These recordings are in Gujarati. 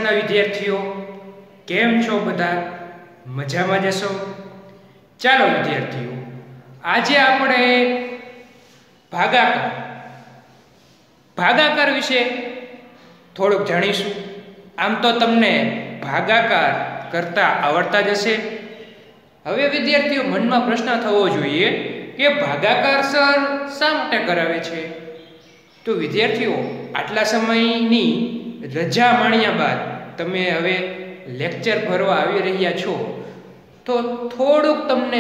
કક્ષાના વિદ્યાર્થીઓ કેમ છો બધા? મજામાં જશો? ચાલો વિદ્યાર્થીઓ, આજે આપણે ભાગાકાર વિશે થોડુંક જાણીશું. આમ તો તમને ભાગાકાર કરતા આવડતા જ હશે. હવે વિદ્યાર્થીઓ, મનમાં પ્રશ્ન થવો જોઈએ કે ભાગાકાર સર શા માટે કરાવે છે? તો વિદ્યાર્થીઓ, આટલા સમયની રજા માણ્યા બાદ તમે હવે લેક્ચર ભરવા આવી રહ્યા છો, તો થોડુંક તમને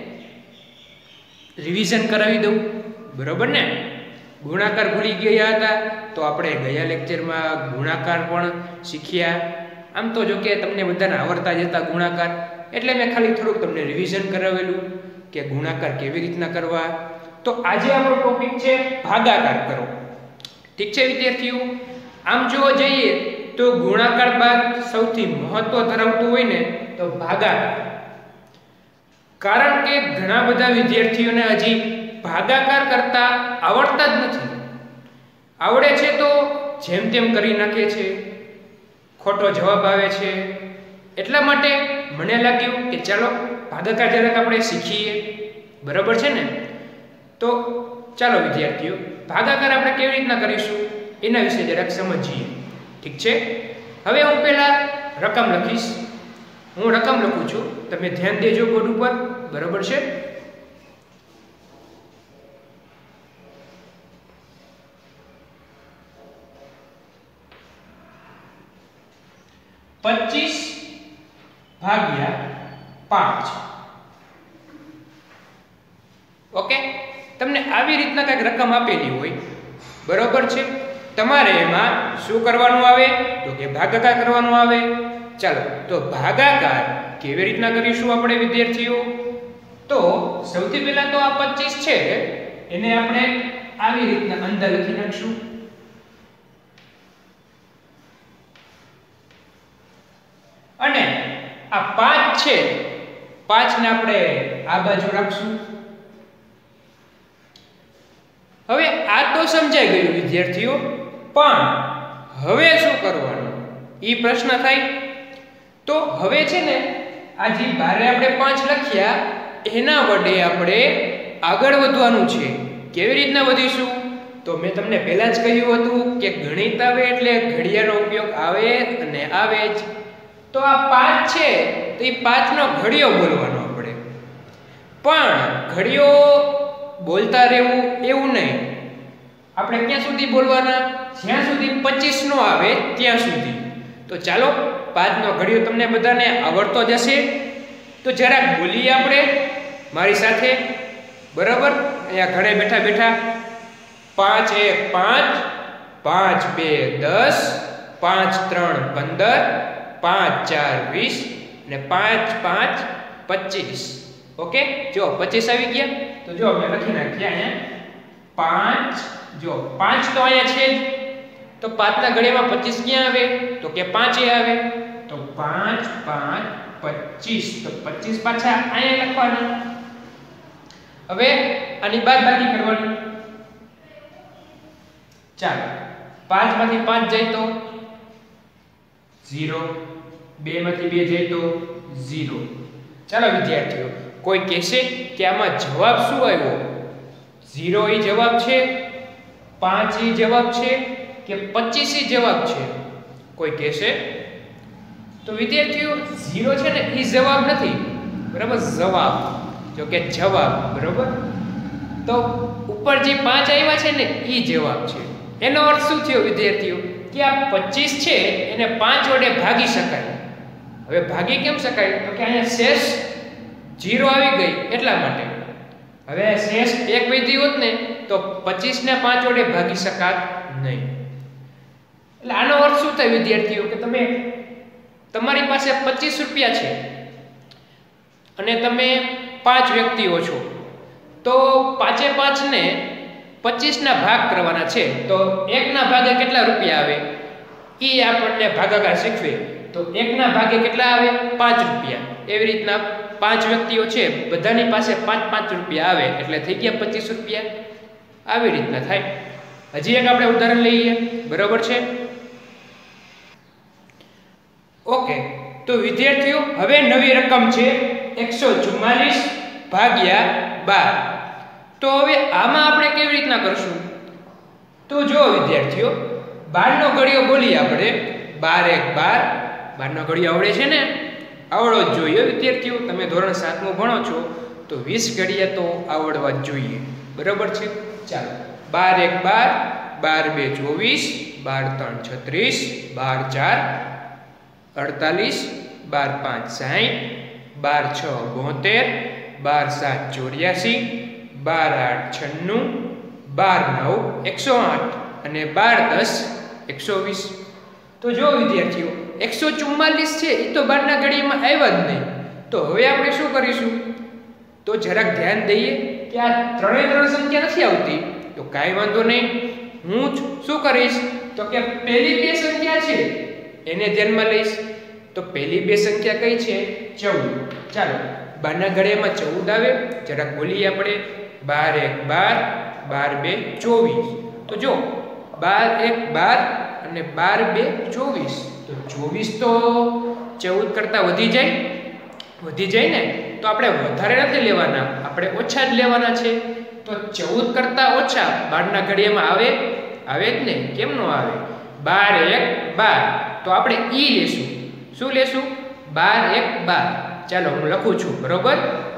રિવિઝન કરાવી દઉં, બરોબર ને? ગુણાકાર ભૂલી ગયા હતા તો આપણે ગયા લેક્ચરમાં ગુણાકાર પણ શીખ્યા. આમ તો જો કે તમને બધાને આવડતા જ હતા ગુણાકાર, એટલે મેં ખાલી થોડુંક તમને રિવિઝન કરાવેલું કે ગુણાકાર કેવી રીતના કરવા. તો આજે આપણો ટોપિક છે ભાગાકાર કરો. ઠીક છે વિદ્યાર્થીઓ? આમ જોવા જઈએ તો ગુણાકાર બાદ સૌથી મહત્વ ધરાવતું હોય ને તો ભાગાકાર. કારણ કે ઘણા બધા વિદ્યાર્થીઓને હજી ભાગાકાર કરતા આવડતા જ નથી. આવડે છે તો જેમ તેમ કરી નાખે છે, ખોટો જવાબ આવે છે. એટલા માટે મને લાગ્યું કે ચાલો ભાગાકાર જરાક આપણે શીખીએ, બરાબર છે ને? તો ચાલો વિદ્યાર્થીઓ, ભાગાકાર આપણે કેવી રીતના કરીશું એના વિશે જરાક સમજીએ. ઠીક છે? હવે હું પહેલા રકમ લખીશ. હું રકમ લખું છું, તમે ધ્યાન દેજો બોર્ડ ઉપર, બરાબર છે? પચીસ ભાગ્યા 5. ઓકે, તમને આવી રીતના કંઈક રકમ આપેલી હોય, બરોબર છે? તમારે એમાં શું કરવાનું આવે? તો કે ભાગાકાર કરવાનું આવે. ચાલો, તો ભાગાકાર કેવી રીતના કરીશું આપણે વિદ્યાર્થીઓ? તો સૌથી પહેલા તો આ 25 છે એને આપણે આવી રીતના અંદર લખી નાખશું. અને આ 5 છે, 5 ને આપણે આ બાજુ રાખશું. હવે આ તો સમજાઈ ગયું વિદ્યાર્થીઓ, પણ હવે શું કરવાનું એ પ્રશ્ન થાય. તો હવે છે ને આ જે બારે આપણે 5 લખ્યા એના વડે આપણે આગળ વધવાનું છે. કેવી રીતના વધીશું? તો મેં તમને પહેલા જ કહ્યું હતું કે ગણિત આવે એટલે ઘડિયાનો ઉપયોગ આવે અને આવે જ. તો આ 5 છે તો એ 5 નો ઘડિયો બોલવાનો આપણે. પણ ઘડિયો બોલતા રહેવું એવું નહીં. આપણે ક્યાં સુધી બોલવાના? જ્યાં સુધી 25 નો આવે ત્યાં સુધી. તો ચાલો, 5 નો ઘડિયો તમને બધાને આવડતો જ હશે, તો જરાક બોલીએ આપણે મારી સાથે, બરાબર? અહીંયા ઘરે બેઠા બેઠા 5 1 5, 5 2 10, 5 3 15, 5 4 20 ને 5 5 25. ઓકે, જો 25 આવી ગયા. તો જો મેં લખી નાખ્યા અહીંયા 5. જો 5 તો અહીંયા છે જ, તો 5 ના ઘડિયામાં 25 ક્યાં આવે? તો કે 5 એ આવે. તો 5 5 25. તો 25 પાછા અહીંયા લખવાના. હવે આની બાદબાકી કરવાની. ચાલો, 5 માંથી 5 જાય તો 0, 2 માંથી 2 જાય તો 0. ચાલો વિદ્યાર્થીઓ, કોઈ કહેશે કે આમાં જવાબ શું આવ્યો? 0 એ જવાબ છે, 5 એ જવાબ છે કે 25 એ જવાબ છે? કોઈ કહેશે? તો વિદ્યાર્થીઓ, 0 છે ને એ જવાબ નથી, બરાબર? જવાબ, જો કે જવાબ, બરાબર? તો ઉપર જે 5 આવ્યા છે ને એ જવાબ છે. એનો અર્થ શું થયો વિદ્યાર્થીઓ? કે આ 25 છે એને 5 વડે ભાગી શકાય. હવે ભાગી કેમ શકાય? તો કે અહીંયા શેષ 0 આવી ગઈ એટલા માટે. હવે શેષ 1 વધી હોત ને તો 25 ને 5 વડે ભાગી શકાત નહીં. એટલે આનો અર્થ શું થાય વિદ્યાર્થીઓ? કે તમારી પાસે 25 રૂપિયા છે અને તમે 5 વ્યક્તિઓ છો, તો 5 એ 5 ને 25 ના ભાગ કરવાના છે. તો 1 ના ભાગે કેટલા રૂપિયા આવે એ આપણને ભાગાકાર શીખવે. તો 1 ના ભાગે કેટલા આવે? 5 રૂપિયા. એવી રીતના 5 વ્યક્તિઓ છે, બધાની પાસે 5 રૂપિયા આવે, એટલે થઈ ગયા 25 રૂપિયા. આવી રીતના થાય. હજી એક આપણે ઉદાહરણ લઈએ, બરાબર છે? ઓકે, તો વિદ્યાર્થીઓ હવે નવી રકમ છે 144 ભાગ્યા 12. તો હવે આમાં આપણે કેવી રીતના કરશું? તો જો વિદ્યાર્થીઓ 12 નો ઘડિયો બોલીએ આપણે 12 1 12. 12 નો ઘડિયો આવડે છે ને? આવડો જ જોઈએ વિદ્યાર્થીઓ. તમે ધોરણ 7 ભણો છો તો 20 ઘડિયા તો આવડવા જ જોઈએ. બરાબર છે? ચાલો 12 1 12, 12 2 24, 12 3 36, 12 4 48, 12 5 60, 12 6 72, 12 7 84, 12 8 96, 12 9 108 અને 12 10 120. તો જો વિદ્યાર્થીઓ 144 છે એ તો 12 ના ઘડિયામાં આવ્યા જ નહીં. તો હવે આપણે શું કરીશું? તો જરાક ધ્યાન દઈએ કે આ ત્રણ સંખ્યા નથી આવતી. તો કાંઈ વાંધો નહીં, હું શું કરીશ તો કે પહેલી બે સંખ્યા છે એને ધ્યાનમાં લઈશ. તો પહેલી બે સંખ્યા કઈ છે? 14. ચાલો 12 ના ઘડિયામાં 14 આવે, જરાક બોલીએ આપણે 12 1 12, 12 2 24. તો જો 12 1 12 અને 12 2 24. તો 24 તો 14 કરતા વધી જાય ને? તો આપણે વધારે નથી લેવાના, આપણે ઓછા જ લેવાના છે. તો 14 કરતા ઓછા 12 ના ઘડિયામાં આવે જ ને? કેમ નો આવે? 12 1 12. તો આપણે ઈ લેશું. શું લેશું? 12 1 12. ચાલો હું લખું છું, બરોબર?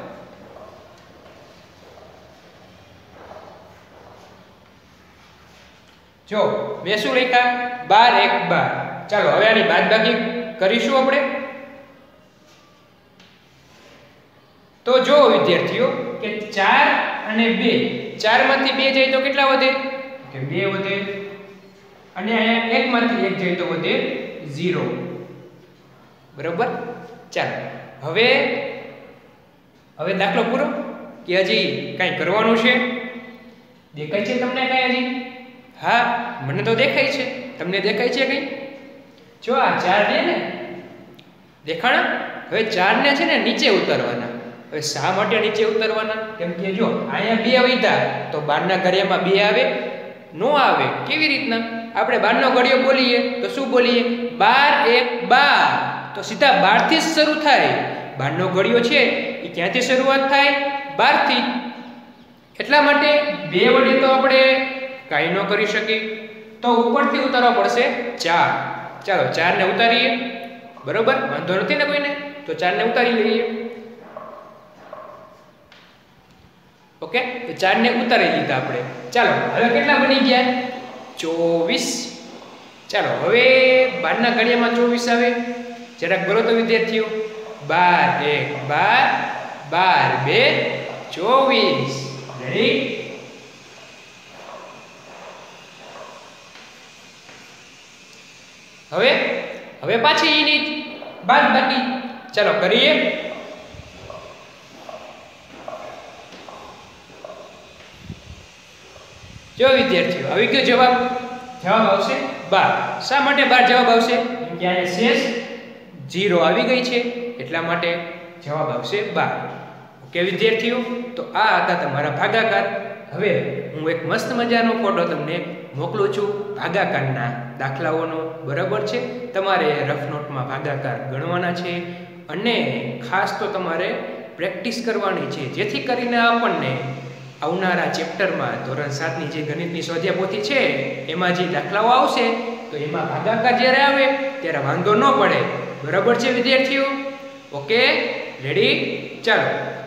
જો મેં શું લખ્યા? 12 1 12. ચાલો હવે આની બાદબાકી કરીશું આપણે. તો જો વિદ્યાર્થીઓ કે 4 અને 2, 4 માંથી 2 જાય તો કેટલા વધે? કે 2 વધે. અને અહીંયા 1 માંથી 1 જાય તો વધે 0. બરોબર? ચાલો હવે દાખલો પૂરો કે હજી કાંઈ કરવાનું છે? દેખાય છે તમને કાંઈ હજી? હા, મને તો દેખાય છે. તમને દેખાય છે કંઈ? જો આ 4 ને દેખાણા? હવે 4 ને છે ને નીચે ઉતારવાના. હવે શા માટે નીચે ઉતારવાના? કેમ કે જો અહીંયા 2 વધ્યા તો 12 ના ઘડિયામાં 2 આવે? નો આવે. કેવી રીતના? આપણે 12 નો ઘડિયો બોલીએ તો શું બોલીએ? 12 1 12. તો સીધા 12 થી જ શરૂ થાય. 12 નો ઘડિયો છે એ ક્યાંથી શરૂઆત થાય? 12 થી. એટલા માટે 2 વડે તો આપણે કાંઈ ન કરી શકીએ. તો ઉપરથી ઉતારવા પડશે 4. ચાલો 4 ને ઉતારીએ. બરોબર? વાંધો નથી ને કોઈને? તો 4 ને ઉતારી લઈએ. ઓકે, તો 4 ને ઉતારી લીધા આપણે. ચાલો હવે કેટલા બની ગયા? 24. ચાલો હવે 12 ના ઘડિયામાં 24 આવે. જરાક બોલો તો વિદ્યાર્થીઓ. 12 1 12, 12 2 24. રેડી? હવે પાછી એની બાદબાકી ચાલો કરીએ. જો વિદ્યાર્થીઓ આવી ગયો જવાબ આવશે 12. શા માટે 12 જવાબ આવશે? કેમ કે અહીંયા શેષ 0 આવી ગઈ છે એટલા માટે જવાબ આવશે 12. ઓકે વિદ્યાર્થીઓ, તો આ હતા તમારા ભાગાકાર. હવે હું એક મસ્ત મજાનો ફોટો તમને મોકલું છું ભાગાકારના દાખલાઓનો. બરાબર છે? તમારે રફ નોટમાં ભાગાકાર ગણવાના છે અને ખાસ તો તમારે પ્રેક્ટિસ કરવાની છે, જેથી કરીને આપણને આવનારા ચેપ્ટરમાં ધોરણ 7 ની જે ગણિતની સ્વાધ્યાય પોથી છે એમાં જે દાખલાઓ આવશે તો એમાં ભાગાકાર જ્યારે આવે ત્યારે વાંધો ન પડે. બરાબર છે વિદ્યાર્થીઓ? Okay, ready? ચાલો